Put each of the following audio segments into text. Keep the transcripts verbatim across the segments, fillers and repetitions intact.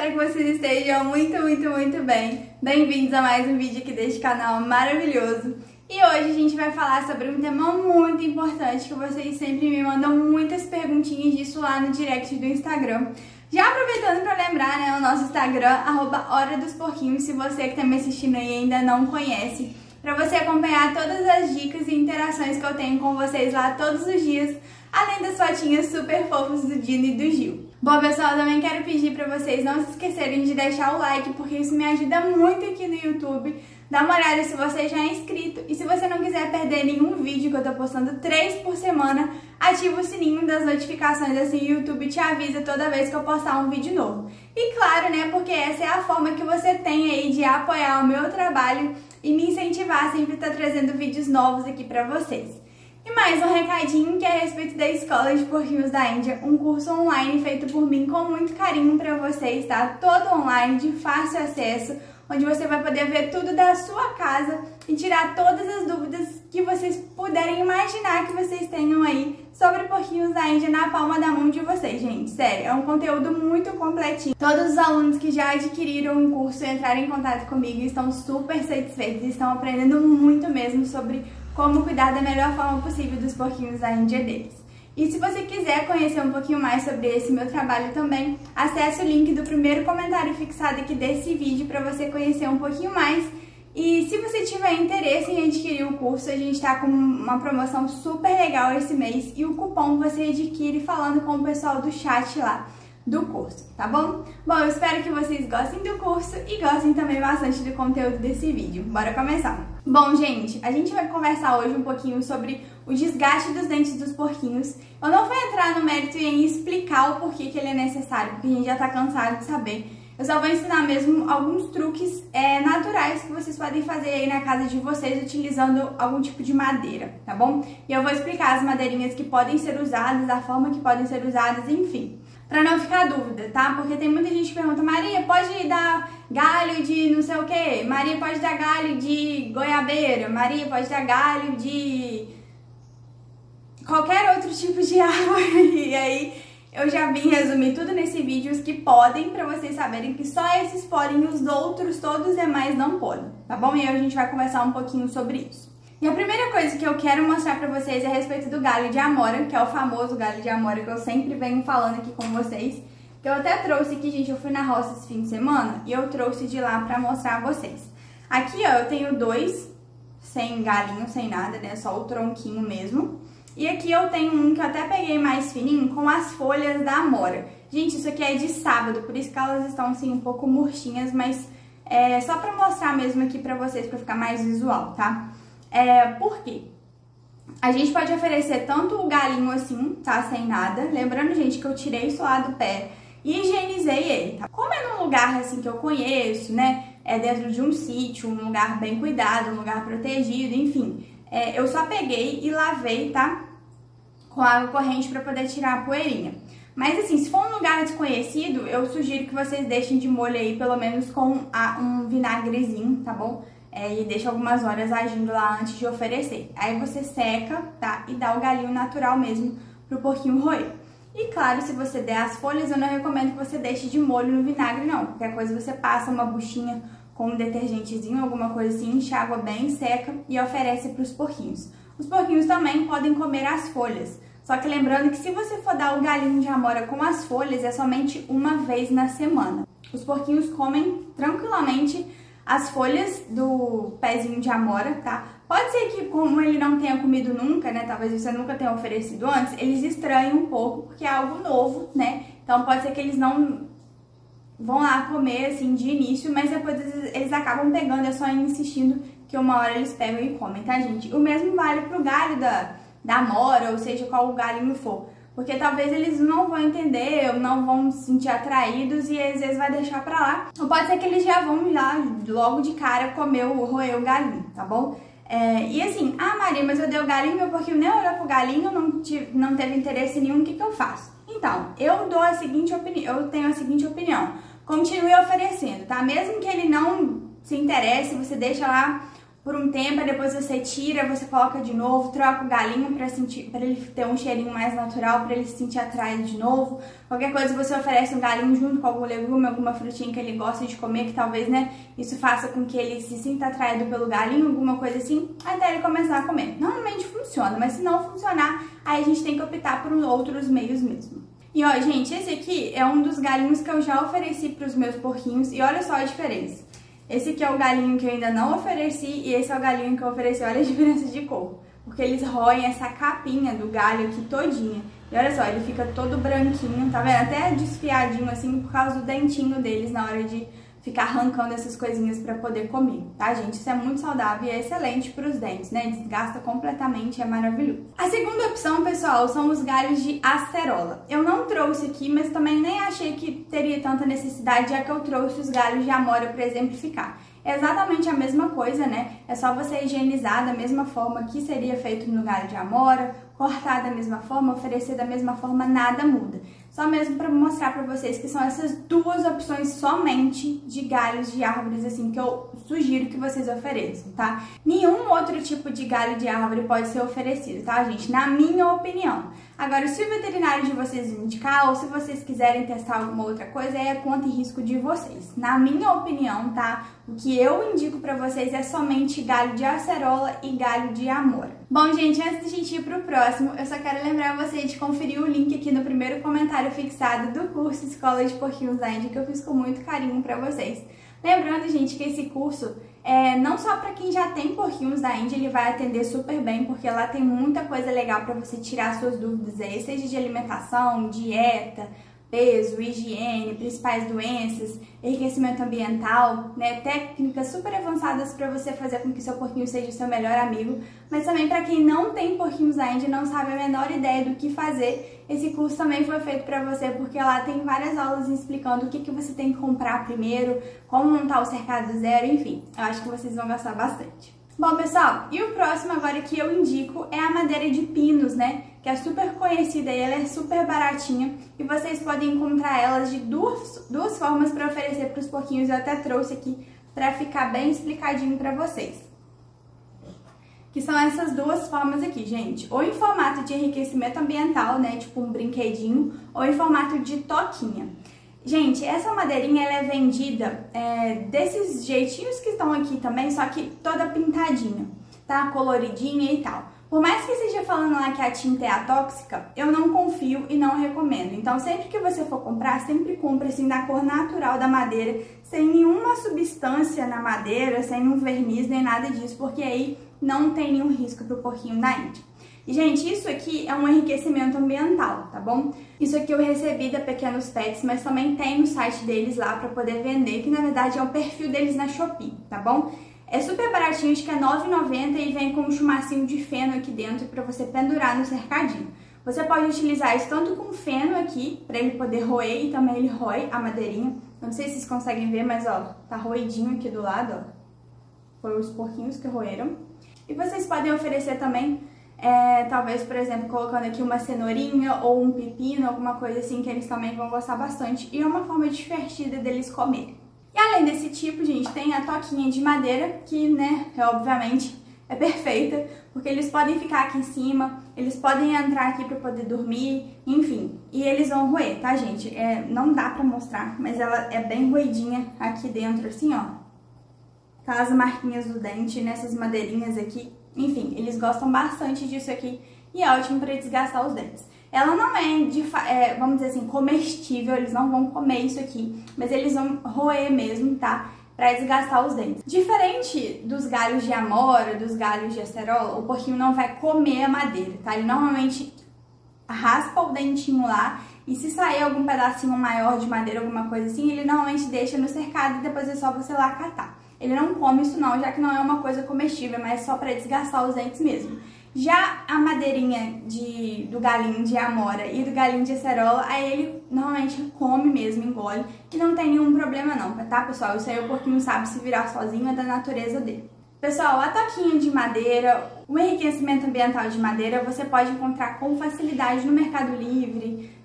espero que vocês estejam muito, muito, muito bem. Bem-vindos a mais um vídeo aqui deste canal maravilhoso. E hoje a gente vai falar sobre um tema muito importante que vocês sempre me mandam muitas perguntinhas disso lá no direct do Instagram. Já aproveitando para lembrar, né, o nosso Instagram, arroba Hora dos Porquinhos, se você que está me assistindo aí ainda não conhece, para você acompanhar todas as dicas e interações que eu tenho com vocês lá todos os dias, além das fotinhas super fofas do Dino e do Gil. Bom, pessoal, também quero pedir para vocês não se esquecerem de deixar o like, porque isso me ajuda muito aqui no YouTube. Dá uma olhada se você já é inscrito e se você não quiser perder nenhum vídeo, que eu tô postando três por semana, ativa o sininho das notificações, assim o YouTube te avisa toda vez que eu postar um vídeo novo. E claro, né, porque essa é a forma que você tem aí de apoiar o meu trabalho e me incentivar a sempre estar trazendo vídeos novos aqui pra vocês. E mais um recadinho que é a respeito da Escola de Porquinhos da Índia, um curso online feito por mim com muito carinho pra vocês, tá? Todo online, de fácil acesso, onde você vai poder ver tudo da sua casa e tirar todas as dúvidas que vocês puderem imaginar que vocês tenham aí sobre porquinhos da Índia na palma da mão de vocês, gente. Sério, é um conteúdo muito completinho. Todos os alunos que já adquiriram o curso e entraram em contato comigo estão super satisfeitos e estão aprendendo muito mesmo sobre como cuidar da melhor forma possível dos porquinhos da Índia deles. E se você quiser conhecer um pouquinho mais sobre esse meu trabalho também, acesse o link do primeiro comentário fixado aqui desse vídeo para você conhecer um pouquinho mais. E se você tiver interesse em adquirir o curso, a gente está com uma promoção super legal esse mês e o cupom você adquire falando com o pessoal do chat lá do curso, tá bom? Bom, eu espero que vocês gostem do curso e gostem também bastante do conteúdo desse vídeo. Bora começar! Bom, gente, a gente vai conversar hoje um pouquinho sobre o desgaste dos dentes dos porquinhos. Eu não vou entrar no mérito em explicar o porquê que ele é necessário, porque a gente já tá cansado de saber. Eu só vou ensinar mesmo alguns truques é, naturais que vocês podem fazer aí na casa de vocês utilizando algum tipo de madeira, tá bom? E eu vou explicar as madeirinhas que podem ser usadas, a forma que podem ser usadas, enfim. Pra não ficar dúvida, tá? Porque tem muita gente que pergunta, Maria, pode dar galho de não sei o quê? Maria, pode dar galho de goiabeira? Maria, pode dar galho de qualquer outro tipo de árvore? E aí eu já vim resumir tudo nesse vídeo, os que podem, pra vocês saberem que só esses podem e os outros, todos os demais não podem, tá bom? E aí a gente vai conversar um pouquinho sobre isso. E a primeira coisa que eu quero mostrar pra vocês é a respeito do galho de amora, que é o famoso galho de amora que eu sempre venho falando aqui com vocês. Que eu até trouxe aqui, gente, eu fui na roça esse fim de semana e eu trouxe de lá pra mostrar a vocês. Aqui, ó, eu tenho dois, sem galinho, sem nada, né, só o tronquinho mesmo. E aqui eu tenho um que eu até peguei mais fininho com as folhas da amora. Gente, isso aqui é de sábado, por isso que elas estão assim um pouco murchinhas, mas é só pra mostrar mesmo aqui pra vocês, pra ficar mais visual, tá? É, por quê? A gente pode oferecer tanto o galinho assim, tá? Sem nada. Lembrando, gente, que eu tirei isso lá do pé e higienizei ele, tá? Como é num lugar assim que eu conheço, né? É dentro de um sítio, um lugar bem cuidado, um lugar protegido, enfim. É, eu só peguei e lavei, tá? Com água corrente pra poder tirar a poeirinha. Mas assim, se for um lugar desconhecido, eu sugiro que vocês deixem de molho aí pelo menos com a, um vinagrezinho, tá bom? É, e deixa algumas horas agindo lá antes de oferecer. Aí você seca, tá? E dá o galinho natural mesmo pro porquinho roer. E claro, se você der as folhas, eu não recomendo que você deixe de molho no vinagre, não. Qualquer coisa você passa uma buchinha com um detergentezinho, alguma coisa assim, enxágua bem, seca e oferece pros porquinhos. Os porquinhos também podem comer as folhas. Só que lembrando que se você for dar o galinho de amora com as folhas, é somente uma vez na semana. Os porquinhos comem tranquilamente as folhas do pezinho de amora, tá? Pode ser que, como ele não tenha comido nunca, né? Talvez você nunca tenha oferecido antes, eles estranhem um pouco, porque é algo novo, né? Então pode ser que eles não vão lá comer, assim, de início, mas depois eles acabam pegando, é só ir insistindo que uma hora eles pegam e comem, tá, gente? O mesmo vale pro galho da, da amora, ou seja, qual o galinho for. Porque talvez eles não vão entender, ou não vão se sentir atraídos e às vezes vai deixar pra lá. Ou pode ser que eles já vão lá, logo de cara, comer o roer o galinho, tá bom? É, e assim, ah Maria, mas eu dei o galinho, meu porquinho nem olhou pro galinho, não, tive, não teve interesse nenhum, o que que eu faço? Então, eu dou a seguinte opinião, eu tenho a seguinte opinião. Continue oferecendo, tá? Mesmo que ele não se interesse, você deixa lá por um tempo, depois você tira, você coloca de novo, troca o galinho para sentir, para ele ter um cheirinho mais natural, para ele se sentir atraído de novo. Qualquer coisa você oferece um galinho junto com algum legume, alguma frutinha que ele gosta de comer, que talvez, né, isso faça com que ele se sinta atraído pelo galinho, alguma coisa assim, até ele começar a comer. Normalmente funciona, mas se não funcionar, aí a gente tem que optar por outros meios mesmo. E ó, gente, esse aqui é um dos galinhos que eu já ofereci para os meus porquinhos e olha só a diferença. Esse aqui é o galinho que eu ainda não ofereci e esse é o galinho que eu ofereci. Olha a diferença de cor. Porque eles roem essa capinha do galho aqui todinha. E olha só, ele fica todo branquinho, tá vendo? Até desfiadinho assim por causa do dentinho deles na hora de ficar arrancando essas coisinhas pra poder comer, tá, gente? Isso é muito saudável e é excelente pros dentes, né? Desgasta completamente, é maravilhoso. A segunda opção, pessoal, são os galhos de acerola. Eu não trouxe aqui, mas também nem achei que teria tanta necessidade, já que eu trouxe os galhos de amora pra exemplificar. É exatamente a mesma coisa, né? É só você higienizar da mesma forma que seria feito no galho de amora, cortar da mesma forma, oferecer da mesma forma, nada muda. Só mesmo para mostrar para vocês que são essas duas opções somente de galhos de árvores, assim, que eu sugiro que vocês ofereçam, tá? Nenhum outro tipo de galho de árvore pode ser oferecido, tá, gente? Na minha opinião. Agora, se o veterinário de vocês indicar ou se vocês quiserem testar alguma outra coisa, é conta e risco de vocês. Na minha opinião, tá? O que eu indico pra vocês é somente galho de acerola e galho de amora. Bom, gente, antes de a gente ir pro próximo, eu só quero lembrar vocês de conferir o link aqui no primeiro comentário fixado do curso Escola de Porquinhos da Índia, que eu fiz com muito carinho pra vocês. Lembrando, gente, que esse curso é não só para quem já tem porquinhos da Índia, ele vai atender super bem, porque lá tem muita coisa legal para você tirar suas dúvidas aí, seja de alimentação, dieta, peso, higiene, principais doenças, enriquecimento ambiental, né, técnicas super avançadas para você fazer com que seu porquinho seja o seu melhor amigo, mas também para quem não tem porquinhos da Índia e não sabe a menor ideia do que fazer, esse curso também foi feito para você, porque lá tem várias aulas explicando o que, que você tem que comprar primeiro, como montar o cercado zero, enfim, eu acho que vocês vão gostar bastante. Bom, pessoal, e o próximo agora que eu indico é a madeira de pinos, né? Que é super conhecida e ela é super baratinha e vocês podem encontrar elas de duas, duas formas para oferecer para os porquinhos. Eu até trouxe aqui para ficar bem explicadinho para vocês. Que são essas duas formas aqui, gente. Ou em formato de enriquecimento ambiental, né? Tipo um brinquedinho, ou em formato de toquinha. Gente, essa madeirinha ela é vendida é, desses jeitinhos que estão aqui também, só que toda pintadinha, tá? Coloridinha e tal. Por mais que esteja falando lá que a tinta é atóxica, eu não confio e não recomendo. Então, sempre que você for comprar, sempre compre assim da cor natural da madeira, sem nenhuma substância na madeira, sem nenhum verniz, nem nada disso, porque aí não tem nenhum risco pro porquinho da Índia. E, gente, isso aqui é um enriquecimento ambiental, tá bom? Isso aqui eu recebi da Pequenos Pets, mas também tem no site deles lá pra poder vender, que na verdade é o perfil deles na Shopee, tá bom? É super baratinho, acho que é nove reais e noventa centavos e vem com um chumacinho de feno aqui dentro pra você pendurar no cercadinho. Você pode utilizar isso tanto com feno aqui, pra ele poder roer, e também ele rói a madeirinha. Não sei se vocês conseguem ver, mas ó, tá roidinho aqui do lado, ó. Foram os porquinhos que roeram. E vocês podem oferecer também, é, talvez, por exemplo, colocando aqui uma cenourinha ou um pepino, alguma coisa assim, que eles também vão gostar bastante. E é uma forma divertida deles comerem. E além desse tipo, gente, tem a toquinha de madeira, que, né, é, obviamente é perfeita, porque eles podem ficar aqui em cima, eles podem entrar aqui para poder dormir, enfim. E eles vão roer, tá, gente? É, não dá pra mostrar, mas ela é bem roidinha aqui dentro, assim, ó. Tá as marquinhas do dente nessas madeirinhas aqui. Enfim, eles gostam bastante disso aqui e é ótimo para desgastar os dentes. Ela não é, de, é, vamos dizer assim, comestível, eles não vão comer isso aqui, mas eles vão roer mesmo, tá? Pra desgastar os dentes. Diferente dos galhos de amora, dos galhos de acerola, o porquinho não vai comer a madeira, tá? Ele normalmente raspa o dentinho lá e se sair algum pedacinho maior de madeira, alguma coisa assim, ele normalmente deixa no cercado e depois é só você lá catar. Ele não come isso não, já que não é uma coisa comestível, mas só pra desgastar os dentes mesmo. Já a madeirinha de, do galinho de amora e do galinho de acerola, aí ele normalmente come mesmo, engole, e não tem nenhum problema não, tá, pessoal? Isso aí o porquinho sabe se virar sozinho, é da natureza dele. Pessoal, a toquinha de madeira, o enriquecimento ambiental de madeira, você pode encontrar com facilidade no Mercado Livre,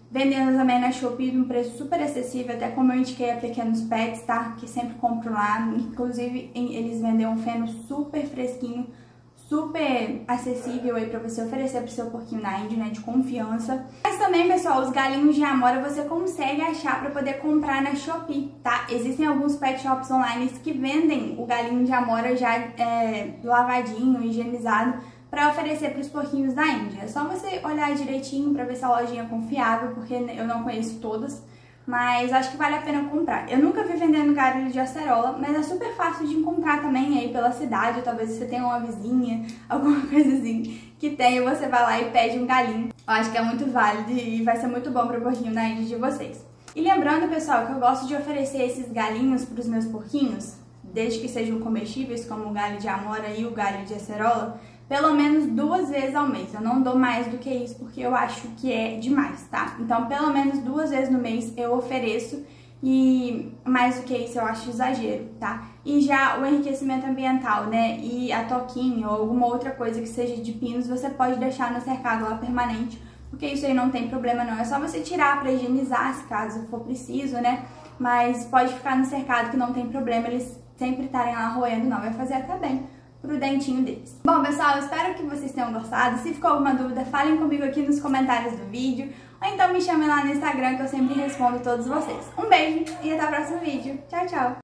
vendendo também na Shopee num preço super acessível, até como eu indiquei a Pequenos Pets, tá? Que sempre compro lá. Inclusive, eles vendem um feno super fresquinho, super acessível aí pra você oferecer pro seu porquinho na Índia, né, de confiança. Mas também, pessoal, os galinhos de amora você consegue achar pra poder comprar na Shopee, tá? Existem alguns pet shops online que vendem o galinho de amora já é, lavadinho, higienizado, pra oferecer pros porquinhos da Índia. É só você olhar direitinho pra ver se a lojinha é confiável, porque eu não conheço todas, mas acho que vale a pena comprar. Eu nunca vi vendendo galho de acerola, mas é super fácil de encontrar também aí pela cidade, ou talvez você tenha uma vizinha, alguma coisa assim, que tem, e você vai lá e pede um galinho. Eu acho que é muito válido e vai ser muito bom pro porquinho na Índia de vocês. E lembrando, pessoal, que eu gosto de oferecer esses galinhos pros meus porquinhos, desde que sejam comestíveis, como o galho de amora e o galho de acerola, pelo menos duas vezes ao mês. Eu não dou mais do que isso porque eu acho que é demais, tá? Então, pelo menos duas vezes no mês eu ofereço, e mais do que isso eu acho exagero, tá? E já o enriquecimento ambiental, né, e a toquinha ou alguma outra coisa que seja de pinos, você pode deixar no cercado lá permanente, porque isso aí não tem problema não. É só você tirar pra higienizar, se caso for preciso, né? Mas pode ficar no cercado que não tem problema, eles sempre estarem lá roendo, não. Vai fazer até bem pro dentinho deles. Bom, pessoal, eu espero que vocês tenham gostado. Se ficou alguma dúvida, falem comigo aqui nos comentários do vídeo, ou então me chamem lá no Instagram que eu sempre respondo todos vocês. Um beijo e até o próximo vídeo. Tchau, tchau!